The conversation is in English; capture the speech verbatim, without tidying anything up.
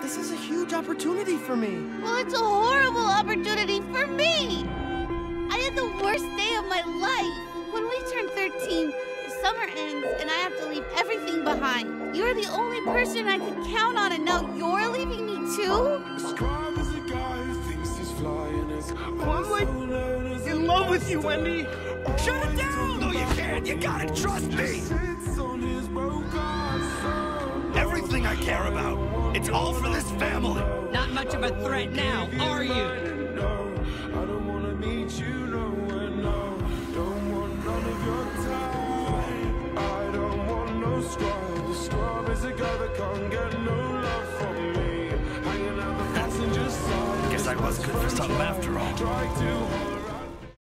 This is a huge opportunity for me. Well, it's a horrible opportunity for me. I had the worst day of my life. When we turn thirteen, the summer ends and I have to leave everything behind. You're the only person I could count on, and now you're leaving me too? Oh, I'm like in love with you, Wendy. Shut it down! No, you can't. You gotta trust me. Everything I care about, it's all for this family. Not much of a threat now, are you? I don't wanna meet you nowhere, no. Don't want none of your time. I don't want no scrub. Scrub is a guy that can't get no love from me. Hanging out the passenger side. Guess I was good for something after all. Try to